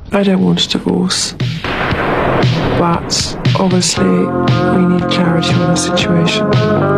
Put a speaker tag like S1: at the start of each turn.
S1: I don't want a divorce, but obviously we need clarity on the situation.